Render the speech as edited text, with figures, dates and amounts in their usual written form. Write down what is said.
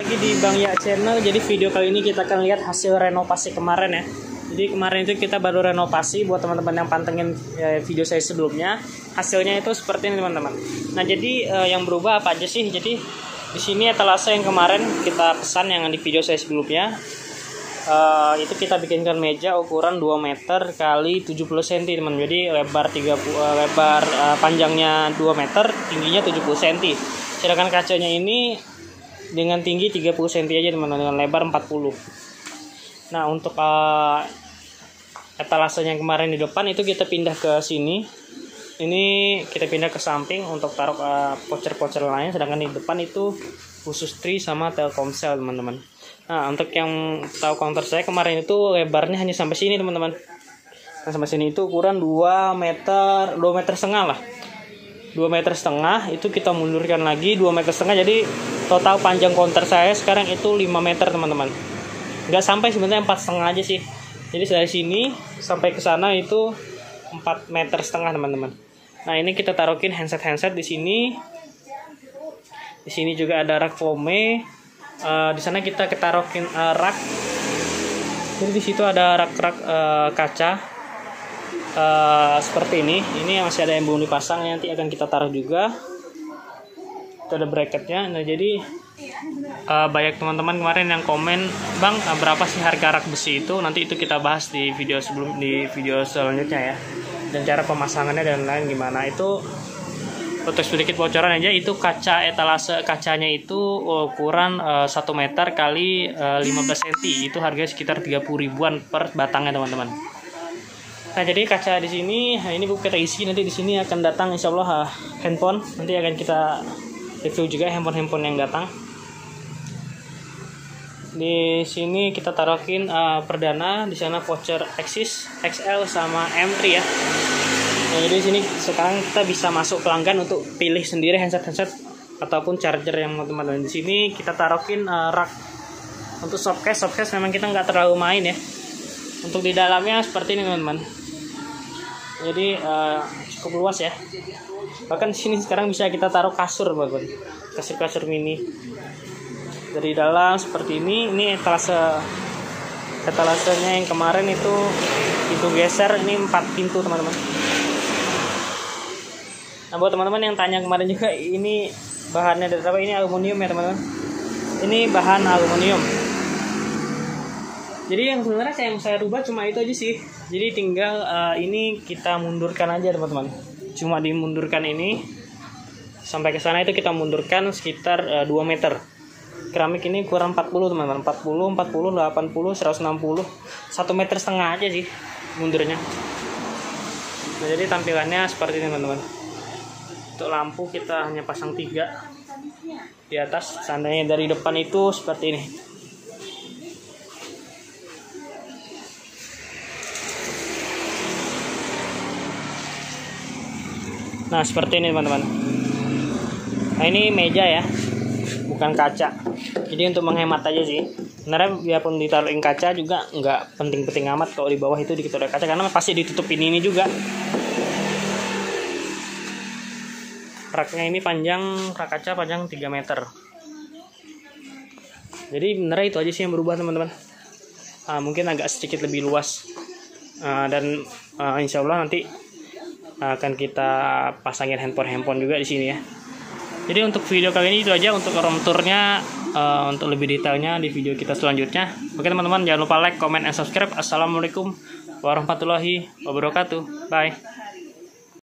lagi di Bang Ya Channel. Jadi video kali ini kita akan lihat hasil renovasi kemarin ya. Jadi kemarin itu kita baru renovasi buat teman-teman yang pantengin video saya sebelumnya. Hasilnya itu seperti ini teman-teman. Nah jadi yang berubah apa aja sih? Jadi di sini etalase yang kemarin kita pesan yang di video saya sebelumnya. Itu kita bikinkan meja ukuran 2 meter kali 70 cm teman. Jadi panjangnya 2 meter, tingginya 70 cm. Sedangkan kacanya ini dengan tinggi 30 cm aja teman, dengan lebar 40. Nah untuk etalasenya yang kemarin di depan itu kita pindah ke sini. Ini kita pindah ke samping untuk taruh voucher-voucher lain. Sedangkan di depan itu khusus Tri sama Telkomsel teman-teman. Nah untuk yang tahu counter saya kemarin itu lebarnya hanya sampai sini teman-teman. Nah sampai sini itu ukuran 2 meter setengah lah. 2 meter setengah itu kita mundurkan lagi 2 meter setengah, jadi total panjang counter saya sekarang itu 5 meter teman-teman. Nggak sampai sebenarnya 4,5 aja sih. Jadi dari sini sampai ke sana itu 4 meter setengah teman-teman. Nah ini kita taruhin handset di sini. Di sini juga ada rak foame. Di sana kita taruhin rak. Jadi di situ ada rak-rak kaca. Seperti ini yang masih ada yang belum dipasang, nanti akan kita taruh juga. Itu ada bracketnya. Nah jadi banyak teman-teman kemarin yang komen, Bang berapa sih harga rak besi itu? Nanti itu kita bahas di video selanjutnya ya. Dan cara pemasangannya dan lain gimana. Itu untuk sedikit bocoran aja, itu kaca etalase kacanya itu ukuran 1 meter kali 15 cm. Itu harganya sekitar 30 ribuan per batangnya teman-teman. Nah jadi kaca di sini, ini buku kita isi, nanti di sini akan datang insya Allah handphone, nanti akan kita review juga handphone yang datang. Di sini kita taruhin perdana, di sana voucher Axis, XL sama M3 ya. Nah jadi di sini sekarang kita bisa masuk pelanggan untuk pilih sendiri handset ataupun charger yang teman-teman. Di sini kita taruhin rak untuk softcase memang kita nggak terlalu main ya. Untuk di dalamnya seperti ini teman-teman. Jadi cukup luas ya. Bahkan di sini sekarang bisa kita taruh kasur teman-teman. Kasur mini. Dari dalam seperti ini. Ini etalasenya yang kemarin itu pintu geser, ini 4 pintu teman-teman. Nah buat teman-teman yang tanya kemarin juga, ini bahannya dari apa? Ini aluminium ya teman-teman. Ini bahan aluminium. Jadi yang sebenarnya yang saya rubah cuma itu aja sih. Jadi tinggal ini kita mundurkan aja teman-teman. Cuma dimundurkan ini sampai ke sana itu kita mundurkan sekitar 2 meter. Keramik ini kurang 40 teman-teman. 40, 80, 160, 1 meter setengah aja sih mundurnya. Nah jadi tampilannya seperti ini teman-teman. Untuk lampu kita hanya pasang 3 di atas. Seandainya dari depan itu seperti ini. Nah seperti ini teman-teman. Nah ini meja ya, bukan kaca. Jadi untuk menghemat aja sih. Sebenarnya biarpun ditaruhin kaca juga nggak penting-penting amat kalau di bawah itu dikit ada kaca, karena pasti ditutupin ini juga. Raknya ini rak kaca panjang 3 meter. Jadi bener itu aja sih yang berubah teman-teman. Mungkin agak sedikit lebih luas. Dan insya Allah nanti akan kita pasangin handphone juga di sini ya. Jadi untuk video kali ini itu aja untuk room tournya. Untuk lebih detailnya di video kita selanjutnya. Oke teman-teman, jangan lupa like, comment, and subscribe. Assalamualaikum warahmatullahi wabarakatuh. Bye.